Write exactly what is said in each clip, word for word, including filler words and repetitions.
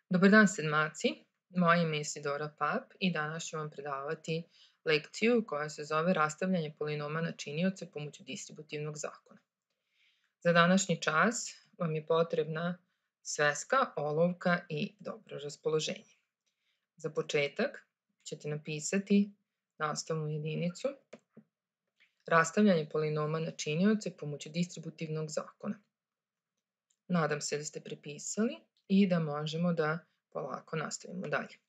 Dobar dan sedmaci, moje ime je Sidora Pap i danas ću vam predavati lekciju koja se zove rastavljanje polinoma na činioce pomoću distributivnog zakona. Za današnji čas vam je potrebna sveska, olovka i dobro raspoloženje. Za početak ćete napisati nastavnu jedinicu rastavljanje polinoma na činioce pomoću distributivnog zakona. Nadam se da ste prepisali i da možemo da polako nastavimo dalje.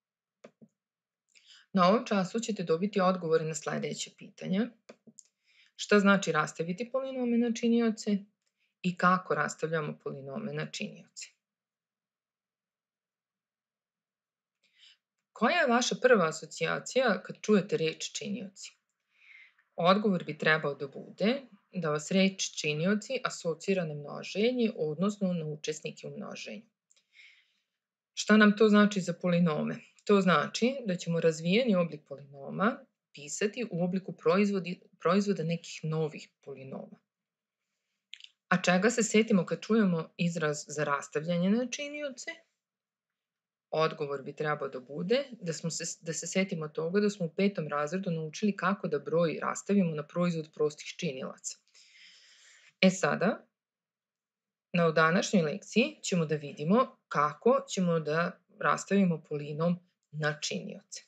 Na ovom času ćete dobiti odgovore na sledeće pitanja. Šta znači rastaviti polinome na činioce i kako rastavljamo polinome na činioce? Koja je vaša prva asocijacija kad čujete reč činioci? Odgovor bi trebao da bude da vas reč činioci asocira na množenje, odnosno na učesnike u množenju. Šta nam to znači za polinome? To znači da ćemo razvijeni oblik polinoma pisati u obliku proizvoda nekih novih polinoma. A čega se setimo kad čujemo izraz za rastavljanje na činioce? Odgovor bi trebao da bude da, smo se, da se setimo toga da smo u petom razredu naučili kako da broj rastavimo na proizvod prostih činilaca. E sada, na današnjoj lekciji ćemo da vidimo kako ćemo da rastavimo polinom na činioce.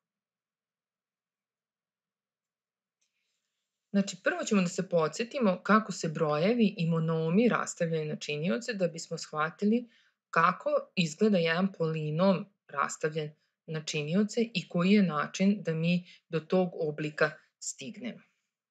Znači, prvo ćemo da se podsjetimo kako se brojevi i monomi rastavljaju na činioce da bismo shvatili kako izgleda jedan polinom rastavljen na činioce i koji je način da mi do tog oblika stignemo.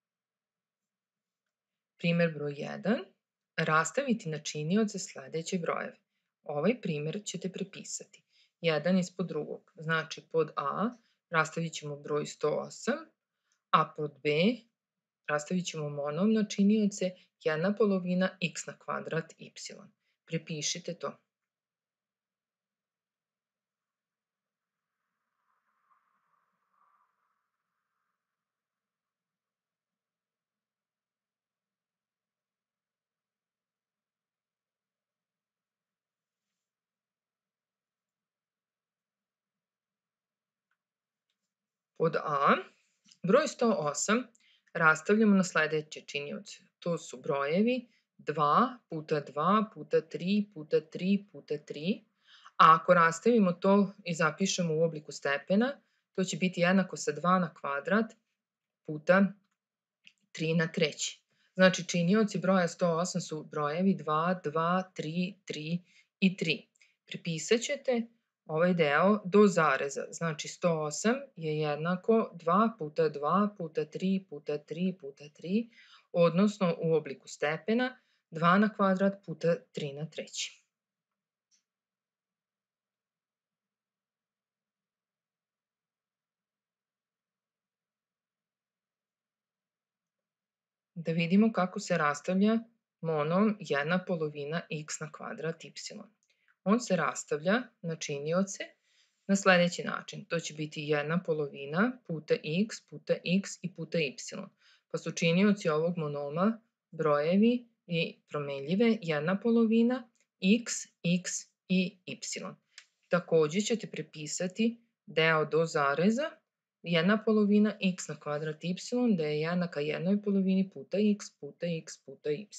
Primer broj jedan. Rastaviti na činioce sledeće brojeve. Ovaj primer ćete prepisati. jedan ispod drugog. Znači, pod A rastavit ćemo broj sto osam, a pod B rastavit ćemo monom na činioce jedna polovina x na kvadrat y. Prepišite to. Pod A, broj sto osam rastavljamo na sledeće činioce. To su brojevi dva puta dva puta tri puta tri puta tri, a ako rastavimo to i zapišemo u obliku stepena, to će biti jednako sa dva na kvadrat puta tri na treći. Znači, činioci broja sto osam su brojevi dva, dva, tri, tri i tri. Prepisat ćete ovaj deo do zareza. Znači, sto osam je jednako dva puta dva puta tri puta tri puta tri, odnosno u obliku stepena dva na kvadrat puta tri na treći. Da vidimo kako se rastavlja monom jedna polovina x na kvadrat y. On se rastavlja na činioce na sledeći način. To će biti jedna polovina puta x puta x i puta y. Pa su činioci ovog monoma brojevi i promenljive jedna polovina x, x i y. Takođe ćete prepisati deo do zareza jedna polovina x na kvadrat y da je jednaka jednoj polovini puta x puta x puta y.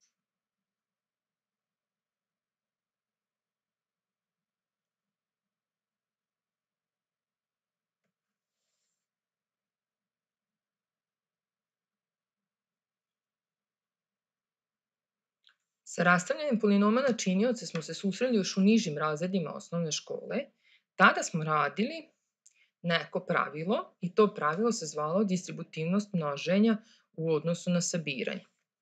Sa rastavljanjem polinoma na činioce smo se susreli još u nižim razredima osnovne škole. Tada smo radili neko pravilo i to pravilo se zvalo distributivnost množenja u odnosu na sabiranje.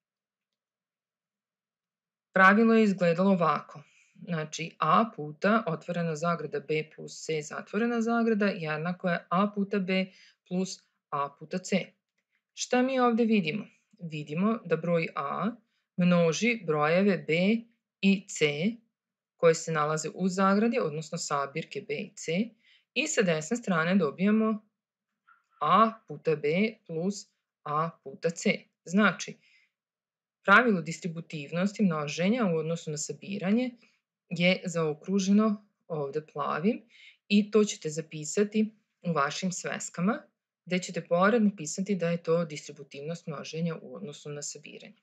Pravilo je izgledalo ovako. Znači, a puta otvorena zagrada b plus c zatvorena zagrada jednako je a puta b plus a puta c. Šta mi ovde vidimo? Vidimo da broj a množi brojeve b i c koje se nalaze u zagradi, odnosno sabirke b i c, i sa desne strane dobijamo a puta b plus a puta c. Znači, pravilo distributivnosti množenja u odnosu na sabiranje je zaokruženo ovde plavim i to ćete zapisati u vašim sveskama, gde ćete pored napisati da je to distributivnost množenja u odnosu na sabiranje.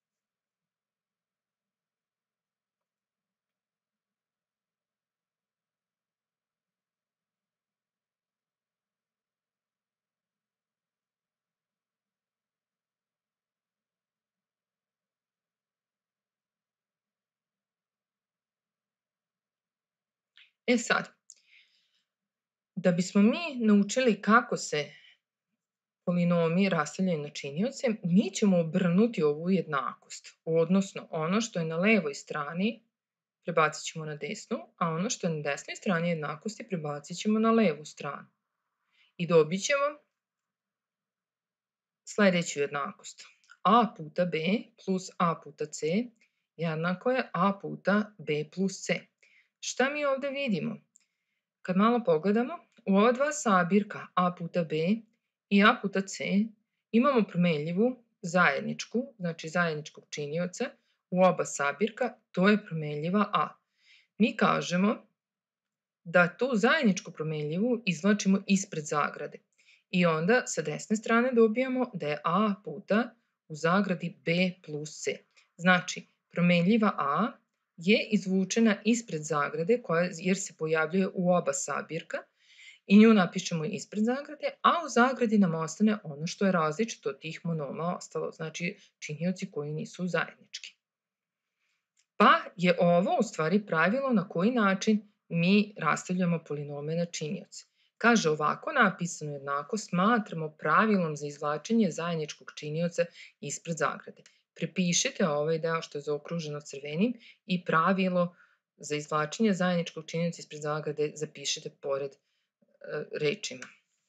E sad, da bismo mi naučili kako se polinomi rastavljaju na činioce, mi ćemo obrnuti ovu jednakost, odnosno ono što je na levoj strani prebacit ćemo na desnu, a ono što je na desnoj strani jednakosti prebacit ćemo na levu stranu. I dobit ćemo sledeću jednakost. A puta B plus A puta C jednako je A puta B plus C. Šta mi ovde vidimo? Kad malo pogledamo, u ova dva sabirka A puta B i A puta C imamo promenljivu zajedničku, znači zajedničkog činioca u oba sabirka, to je promenljiva A. Mi kažemo da tu zajedničku promenljivu izvlačimo ispred zagrade i onda sa desne strane dobijamo da je A puta u zagradi B plus C. Znači, promenljiva A je izvučena ispred zagrade koja, jer se pojavljuje u oba sabirka i nju napišemo ispred zagrade, a u zagradi nam ostane ono što je različito od tih monoma ostalo, znači činioci koji nisu zajednički. Pa je ovo u stvari pravilo na koji način mi rastavljamo polinome na činioce. Kaže, ovako napisano jednako smatramo pravilom za izvlačenje zajedničkog činioca ispred zagrade. Prepišite ovaj deo što je zaokruženo crvenim i pravilo za izvlačenje zajedničkog činioca ispred zagrade zapišite pored e, rečima.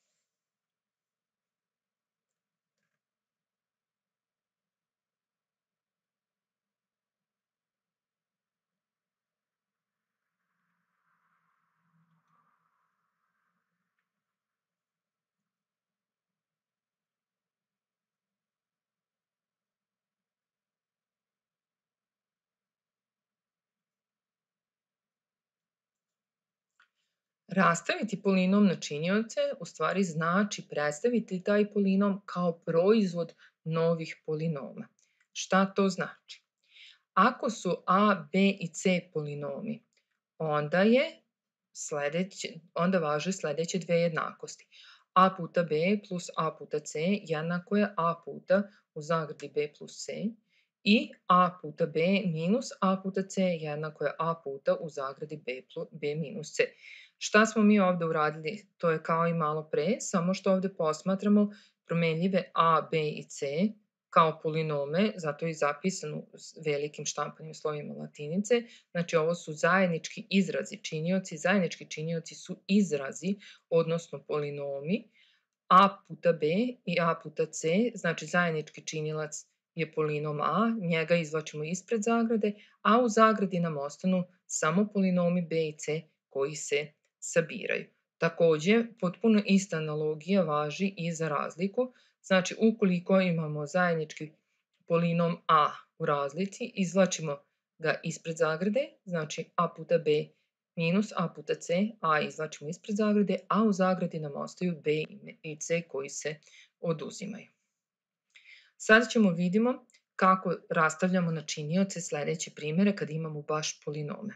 Rastaviti polinom na činioce u stvari znači predstaviti taj polinom kao proizvod novih polinoma. Šta to znači? Ako su A, B i C polinomi, onda je sledeće, onda važe sledeće dve jednakosti. A puta B plus A puta C jednako je A puta u zagradi B plus C i A puta B minus A puta C jednako je A puta u zagradi B, plus, B minus C. Šta smo mi ovde uradili? To je kao i malo pre, samo što ovde posmatramo promenljive A, B i C kao polinome, zato je zapisano velikim štampanjem slovima latinice. Znači, ovo su zajednički izrazi, činioci. Zajednički činioci su izrazi, odnosno polinomi. A puta B i A puta C, znači zajednički činilac je polinom A, njega izvlačimo ispred zagrade, a u zagradi nam ostanu samo polinomi B i C koji se sabiraju. Takođe, potpuno ista analogija važi i za razliku. Znači, ukoliko imamo zajednički polinom A u razlici, izvlačimo ga ispred zagrade, znači A puta B minus A puta C, A izvlačimo ispred zagrade, a u zagradi nam ostaju B i C koji se oduzimaju. Sada ćemo vidimo kako rastavljamo na činioce sledeće primere kad imamo baš polinome.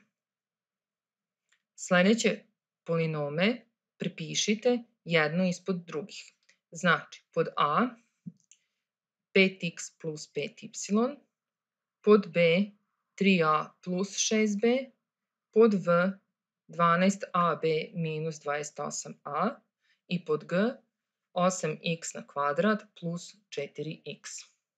Sledeće polinome prepišite jedno ispod drugih. Znači, pod A pet x plus pet y, pod B tri a plus šest b, pod V dvanaest a b minus dvadeset osam a i pod G osam x na kvadrat plus četiri x.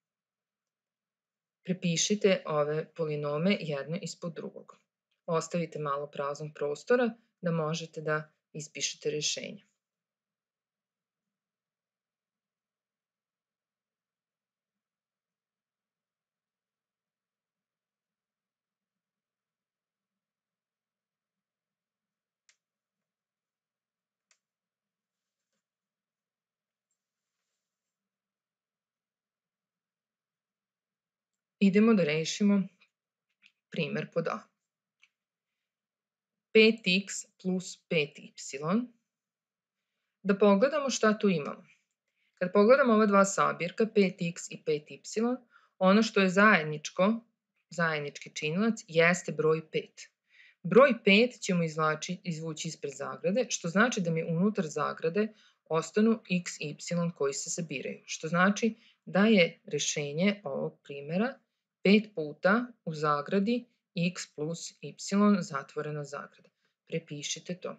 Prepišite ove polinome jedno ispod drugog. Ostavite malo praznog prostora da možete da ispišete rešenje. Idemo da rešimo primer pod A. pet x plus pet y. Da pogledamo šta tu imamo. Kad pogledamo ova dva sabirka, pet x i pet y, ono što je zajedničko, zajednički činilac, jeste broj pet. Broj pet ćemo izvući ispred zagrade, što znači da mi unutar zagrade ostanu x i y koji se sabiraju, što znači da je rešenje ovog primjera pet puta u zagradi x plus y zatvorena zagrada. Prepišite to.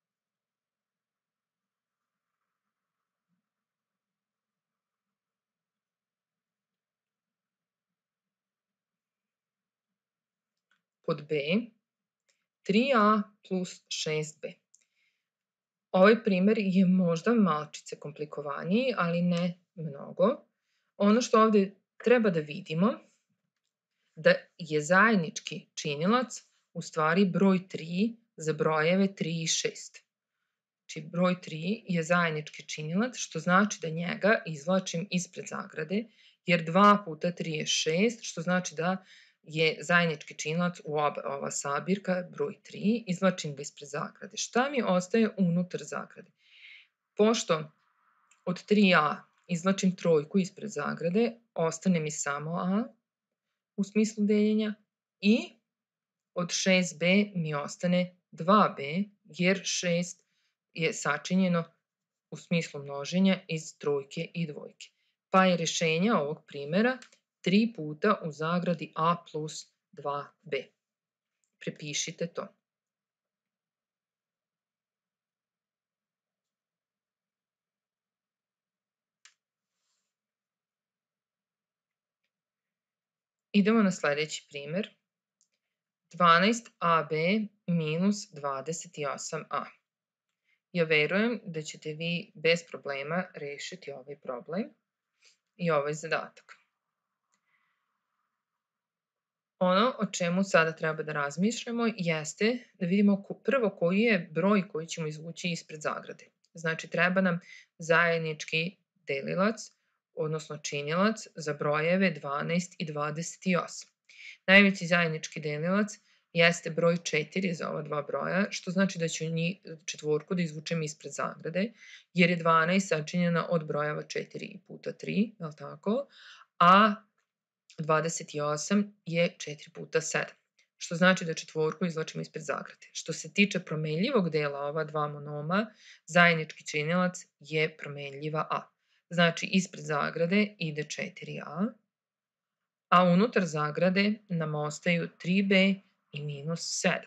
Pod b, tri a plus šest b. Ovaj primer je možda malčice komplikovaniji, ali ne mnogo. Ono što ovde treba da vidimo da je zajednički činilac u stvari broj tri za brojeve tri i šest. Znači broj tri je zajednički činilac, što znači da njega izvlačim ispred zagrade, jer dva puta tri je šest, što znači da je zajednički činilac u oba ova sabirka broj tri, izvlačim ga ispred zagrade. Šta mi ostaje unutar zagrade? Pošto od tri a izvlačim trojku ispred zagrade, ostane mi samo a u smislu deljenja i od šest b mi ostane dva b, jer šest je sačinjeno u smislu množenja iz trojke i dvojke. Pa je rešenje ovog primjera tri puta u zagradi a plus dva b. Prepišite to. Idemo na sledeći primjer. dvanaest a b minus dvadeset osam a. Ja verujem da ćete vi bez problema rešiti ovaj problem i ovaj zadatak. Ono o čemu sada treba da razmišljamo jeste da vidimo prvo koji je broj koji ćemo izvući ispred zagrade. Znači treba nam zajednički delilac, odnosno činilac za brojeve dvanaest i dvadeset osam. Najveći zajednički delilac jeste broj četiri za ova dva broja, što znači da ću četvorku da izvučem ispred zagrade, jer je dvanaest sačinjena od brojeva četiri puta tri, je li tako? A dvadeset osam je četiri puta sedam, što znači da četvorku izvlačimo ispred zagrade. Što se tiče promenljivog dela ova dva monoma, zajednički činilac je promenljiva a. Znači ispred zagrade ide četiri a, a unutar zagrade nam ostaju tri b i minus sedam.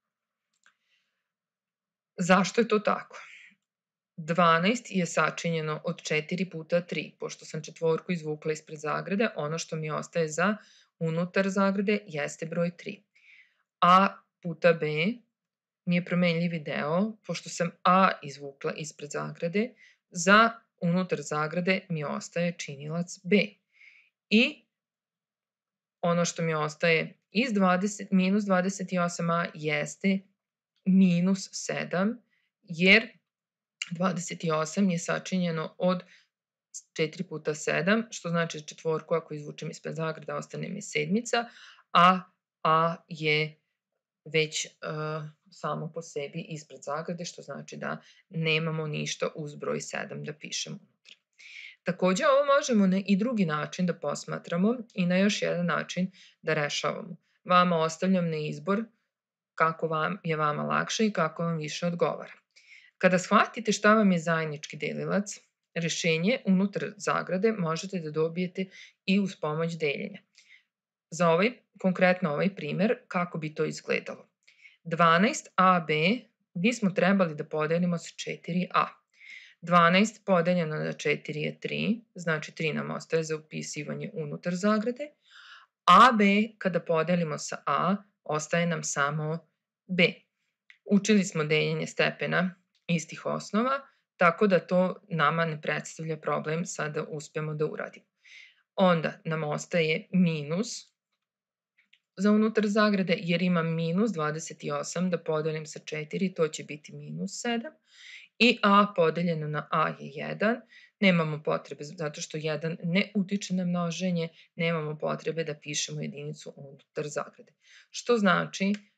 Zašto je to tako? dvanaest je sačinjeno od četiri puta tri, pošto sam četvorku izvukla ispred zagrade, ono što mi ostaje za unutar zagrade jeste broj tri. A puta b mi je promenljivi deo, pošto sam a izvukla ispred zagrade, za unutar zagrade mi ostaje činilac b. I ono što mi ostaje iz minus dvadeset osam a jeste minus sedam, jer dvadeset osam je sačinjeno od četiri puta sedam, što znači četvorku ako izvučem ispred zagrade ostane mi sedmica, a a je već samo po sebi ispred zagrade, što znači da nemamo ništa uz broj sedam da pišemo unutra. Takođe, ovo možemo na i drugi način da posmatramo i na još jedan način da rešavamo. Vama ostavljam na izbor kako vam je vama lakše i kako vam više odgovara. Kada shvatite šta vam je zajednički delilac, rešenje unutar zagrade možete da dobijete i uz pomoć deljenja. Za ovaj, konkretno ovaj primer, kako bi to izgledalo? dvanaest a b bismo trebali da podelimo sa četiri a. dvanaest podeljeno na četiri je tri, znači tri nam ostaje za upisivanje unutar zagrade. ab kada podelimo sa a, ostaje nam samo b. Učili smo deljenje stepena istih osnova, tako da to nama ne predstavlja problem sada uspemo da uradimo. Onda nam ostaje minus za unutar zagrade, jer imam minus dvadeset osam, da podelim sa četiri, to će biti minus sedam. I a podeljeno na a je jedan, nemamo potrebe, zato što jedan ne utiče na množenje, nemamo potrebe da pišemo jedinicu unutar zagrade. Što znači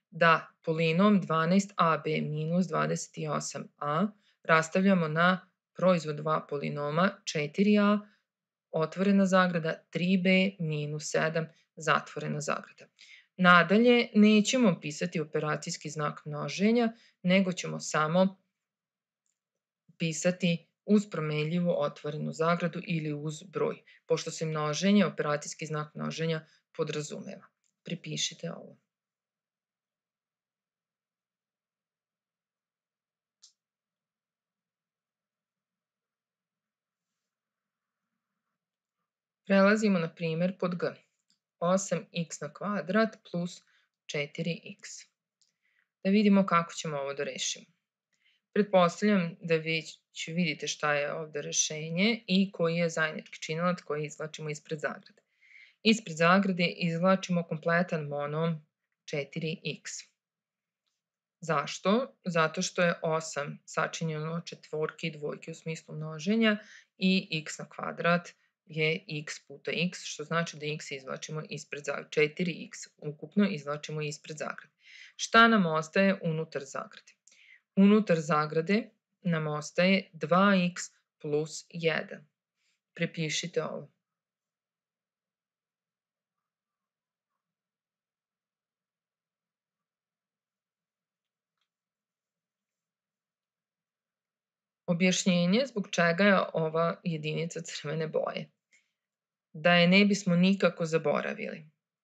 da polinom dvanaest a b minus dvadeset osam a rastavljamo na proizvod dva polinoma četiri a otvorena zagrada tri b minus sedam zatvorena zagrada. Nadalje, nećemo pisati operacijski znak množenja, nego ćemo samo pisati uz promenljivu otvorenu zagradu ili uz broj, pošto se množenje, operacijski znak množenja podrazumeva. Pripišite ovo. Prelazimo na primjer pod G. osam x na kvadrat plus četiri x. Da vidimo kako ćemo ovo da rešimo. Pretpostavljam da već vidite šta je ovde rešenje i koji je zajednički činilac koji izvlačimo ispred zagrade. Ispred zagrade izvlačimo kompletan monom četiri x. Zašto? Zato što je osam sačinjeno od četvorke i dvojke u smislu množenja i x na kvadrat je x puta x, što znači da x izvlačimo ispred zagrade. četiri x ukupno izvlačimo ispred zagrade. Šta nam ostaje unutar zagrade? Unutar zagrade nam ostaje dva x plus jedan. Prepišite ovo. Objašnjenje zbog čega je ova jedinica crvene boje. Da je ne bismo nikako zaboravili.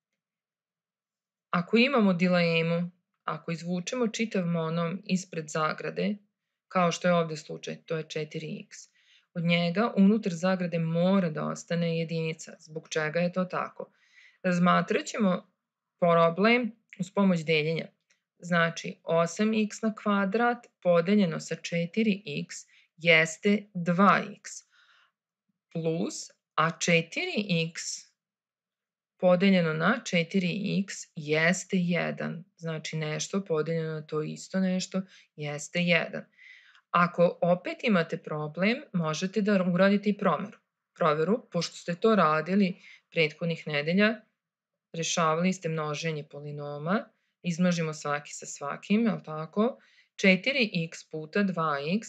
Ako imamo dilemu, ako izvučemo čitav monom ispred zagrade, kao što je ovde slučaj, to je četiri x, od njega unutar zagrade mora da ostane jedinica. Zbog čega je to tako? Razmatrat ćemo problem uz pomoć deljenja. Znači, osam x na kvadrat podeljeno sa četiri x jeste dva x plus, a četiri x podeljeno na četiri x jeste jedan. Znači, nešto podeljeno na to isto nešto jeste jedan. Ako opet imate problem, možete da uradite i promeru. Proveru, pošto ste to radili prethodnih nedelja, rešavali ste množenje polinoma, izmnožimo svaki sa svakim, je li tako? četiri x puta dva x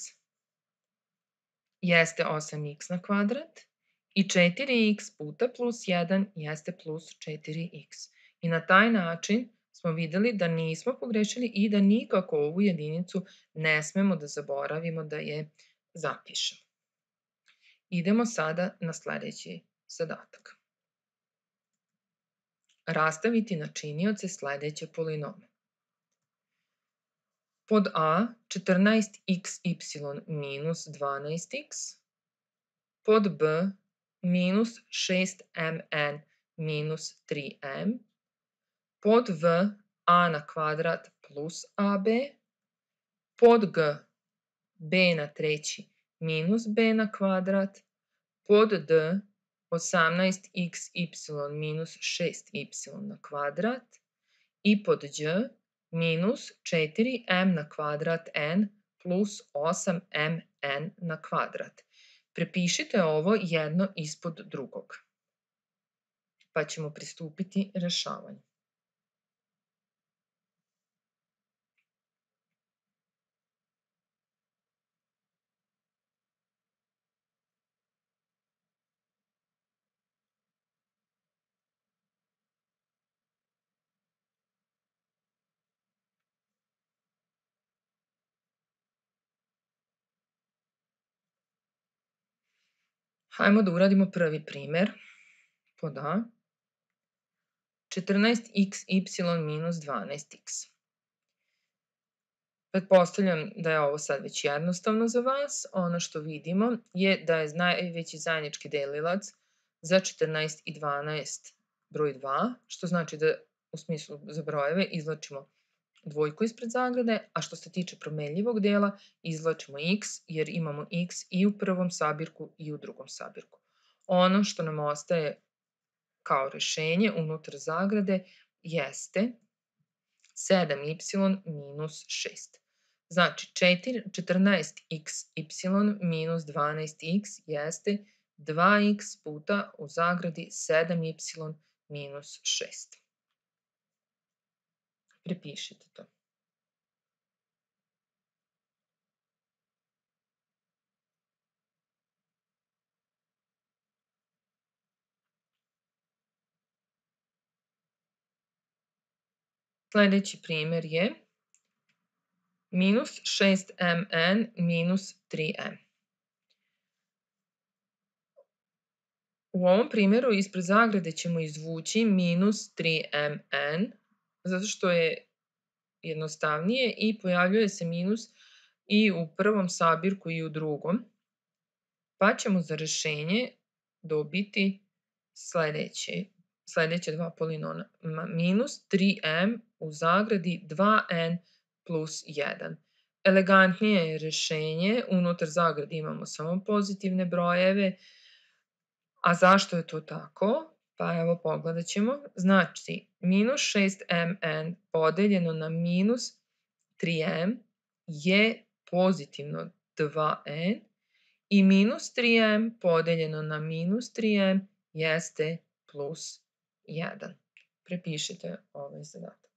jeste osam x na kvadrat i četiri x puta plus jedan jeste plus četiri x. I na taj način smo videli da nismo pogrešili i da nikako ovu jedinicu ne smemo da zaboravimo da je zapišemo. Idemo sada na sledeći zadatak. Rastaviti na činioce sledeće polinome. Pod A četrnaest x y minus dvanaest x, pod B minus šest m n minus tri m, pod V a na kvadrat plus ab, pod G b na treći minus b na kvadrat, pod D osamnaest x y minus šest y na kvadrat i pod Đ minus četiri m na kvadrat n plus osam m n na kvadrat. Prepišite ovo jedno ispod drugog, pa ćemo pristupiti rešavanju. Hajmo da uradimo prvi primer. Pod A. četrnaest x y minus dvanaest x. Pretpostavljam da je ovo sad već jednostavno za vas. Ono što vidimo je da je najveći zajednički delilac za četrnaest i dvanaest broj dva, što znači da u smislu za brojeve izvlačimo dvojku ispred zagrade, a što se tiče promenljivog dela izvlačimo x jer imamo x i u prvom sabirku i u drugom sabirku. Ono što nam ostaje kao rešenje unutar zagrade jeste sedam y minus šest. Znači četrnaest x y minus dvanaest x jeste dva x puta u zagradi sedam y minus šest. Prepišite to. Sljedeći primjer je minus šest m n minus tri m. U ovom primjeru ispred zagrade ćemo izvući minus tri m n, zato što je jednostavnije i pojavljuje se minus i u prvom sabirku i u drugom, pa ćemo za rješenje dobiti sljedeće, sljedeće dva polinoma. Minus tri m u zagradi dva n plus jedan. Elegantnije je rješenje, unutar zagrade imamo samo pozitivne brojeve. A zašto je to tako? Pa evo pogledat ćemo. Znači, minus šest m n podeljeno na minus tri m je pozitivno dva n i minus tri m podeljeno na minus tri m jeste plus jedan. Prepišite ovaj zadatak.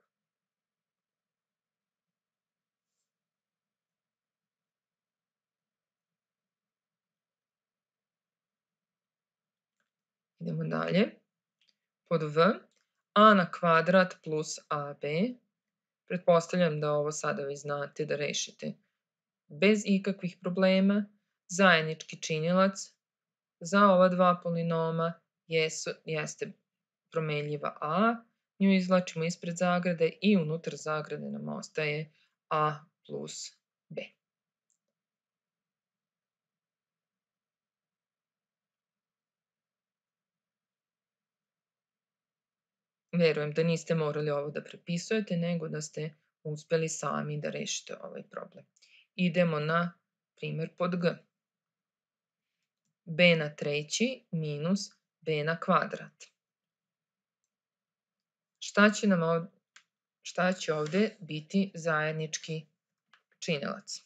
Idemo dalje. Pod v, a na kvadrat plus ab. Pretpostavljam da ovo sada vi znate da rešite bez ikakvih problema. Zajednički činilac za ova dva polinoma jesu, jeste promenljiva a. Nju izvlačimo ispred zagrade i unutar zagrade nam ostaje a plus b. Verujem da niste morali ovo da prepisujete, nego da ste uspeli sami da rešite ovaj problem. Idemo na primjer pod g. B na treći minus b na kvadrat. Šta će nam ovdje, šta će ovdje biti zajednički činilac?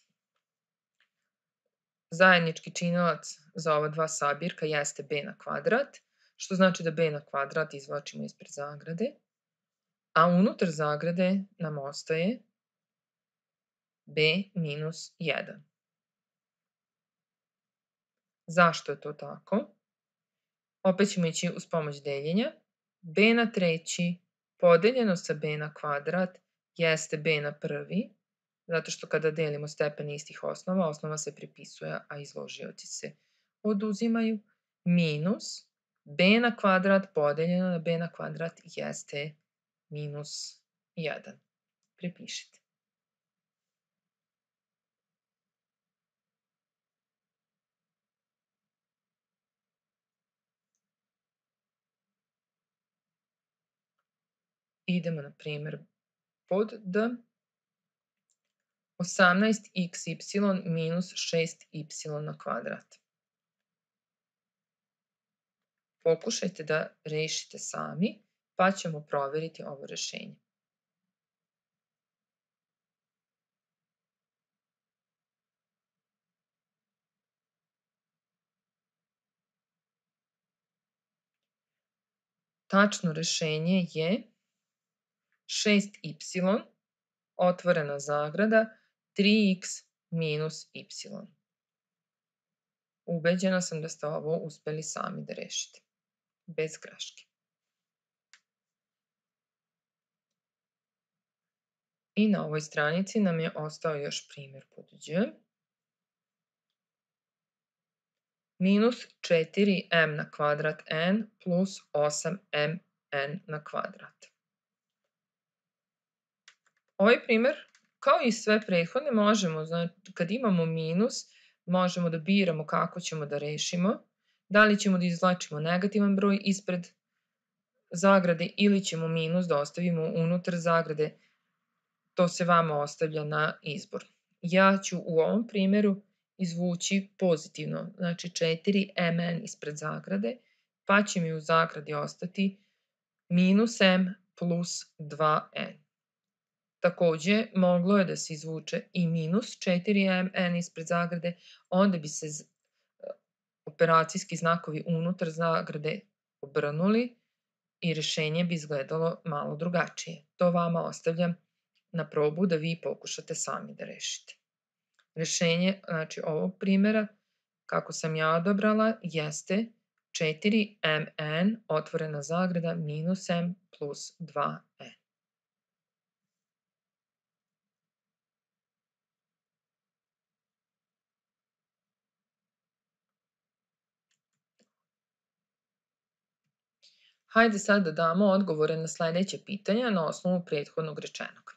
Zajednički činilac za ova dva sabirka jeste b na kvadrat, što znači da b na kvadrat izvlačimo ispred zagrade, a unutar zagrade nam ostaje b minus jedan. Zašto je to tako? Opet ćemo ići uz pomoć deljenja. B na treći podeljeno sa b na kvadrat jeste b na prvi, zato što kada delimo stepene istih osnova, osnova se pripisuje, a izložioci se oduzimaju, minus b na kvadrat podeljeno na b na kvadrat jeste minus jedan. Prepišite. Idemo na primjer pod d. osamnaest x y minus šest y na kvadrat. Pokušajte da rešite sami, pa ćemo provjeriti ovo rešenje. Tačno rešenje je šest y, otvorena zagrada, tri x minus y. Ubeđena sam da ste ovo uspeli sami da rešite, bez greške. I na ovoj stranici nam je ostao još primjer pod đ. Minus četiri m na kvadrat n plus osam m n na kvadrat. Ovaj primjer, kao i sve prethodne, možemo, znači, kad imamo minus, možemo da biramo kako ćemo da rešimo. Da li ćemo da izvlačimo negativan broj ispred zagrade ili ćemo minus da ostavimo unutar zagrade. To se vama ostavlja na izbor. Ja ću u ovom primjeru izvući pozitivno, znači četiri m n ispred zagrade, pa će mi u zagradi ostati minus m plus dva n. Također, moglo je da se izvuče i minus četiri m n ispred zagrade, onda bi se operacijski znakovi unutar zagrade obrnuli i rješenje bi izgledalo malo drugačije. To vama ostavljam na probu da vi pokušate sami da rešite. Rešenje, znači, ovog primjera, kako sam ja odabrala, jeste četiri em en otvorena zagrada minus m plus dva n. Hajde sad da damo odgovore na sledeće pitanja na osnovu prethodnog rečenog.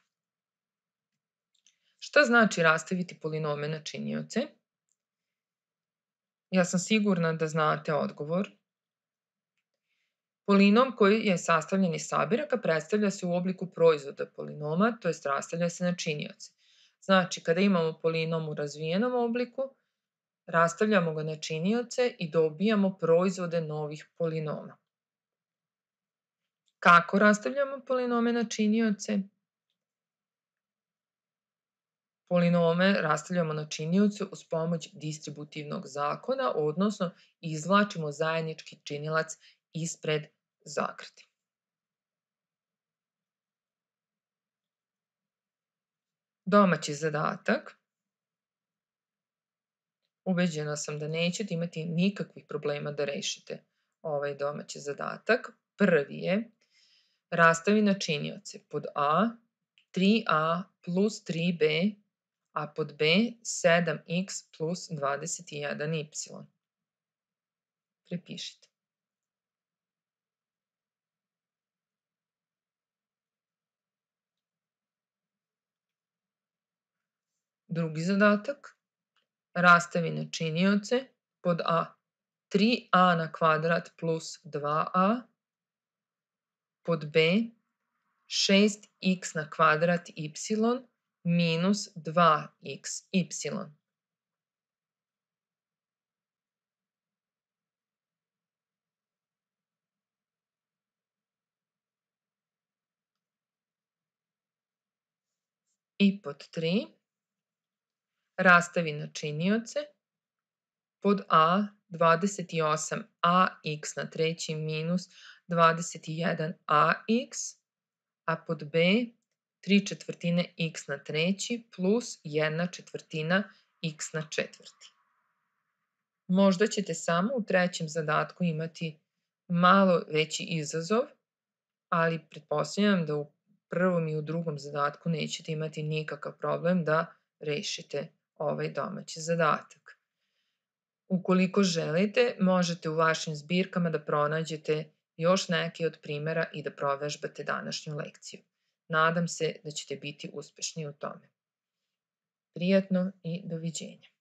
Šta znači rastaviti polinome na činioce? Ja sam sigurna da znate odgovor. Polinom koji je sastavljen iz sabiraka predstavlja se u obliku proizvoda polinoma, to jest rastavlja se na činioce. Znači, kada imamo polinom u razvijenom obliku, rastavljamo ga na činioce i dobijamo proizvode novih polinoma. Kako rastavljamo polinome na činioce? Polinome rastavljamo na činioce uz pomoć distributivnog zakona, odnosno izvlačimo zajednički činilac ispred zagrade. Domaći zadatak. Ubeđena sam da nećete imati nikakvih problema da rešite ovaj domaći zadatak. Prvi je, rastavi na činioce pod A tri a plus tri b, a pod B sedam x plus dvadeset jedan y. Prepišite. Drugi zadatak, rastavi na činioce pod A tri a na kvadrat plus dva a, pod B šest x na kvadrat y minus dva x y. I pod tri, rastavi na činioce pod A dvadeset osam a x na treći minus dvadeset jedan a x, a pod B tri četvrtine x na treći plus jedna četvrtina x na četvrti. Možda ćete samo u trećem zadatku imati malo veći izazov, ali pretpostavljam da u prvom i u drugom zadatku nećete imati nikakav problem da rešite ovaj domaći zadatak. Ukoliko želite, možete u vašim zbirkama da pronađete još neke od primjera i da provežbate današnju lekciju. Nadam se da ćete biti uspešni u tome. Prijatno i doviđenja.